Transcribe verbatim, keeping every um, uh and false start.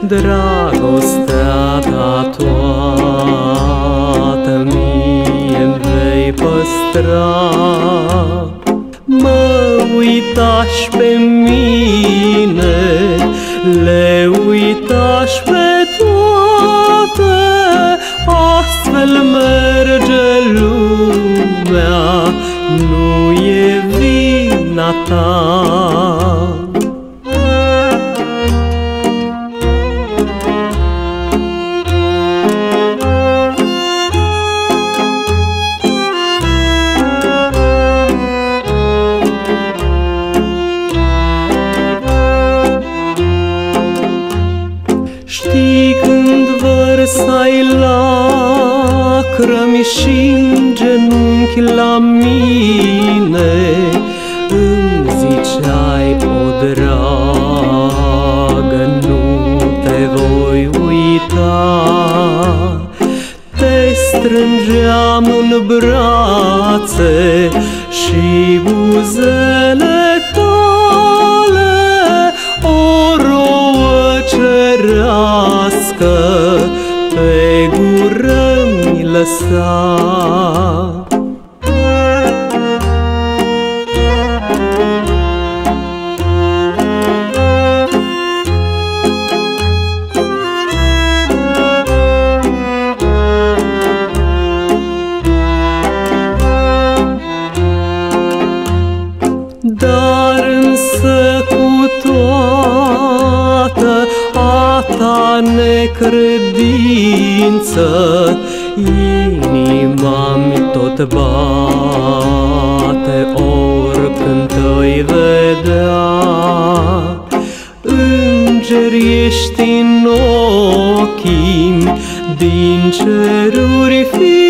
Dragostea ta toată mie-mi vei păstra. Mă uitași pe mine, le uitași pe toate, astfel merge lumea, nu e vina ta. Știi când vărsai lacrimi și-n genunchi la mine, îmi ziceai, o dragă, nu te voi uita. Te strângeam în brațe și buzele tale, o rouă cerească pe gură-mi lăsa. Dar însă cu toată a ta necredință, inima-mi tot bate oricând te-i vedea. Îngeri ești în ochii din ceruri fi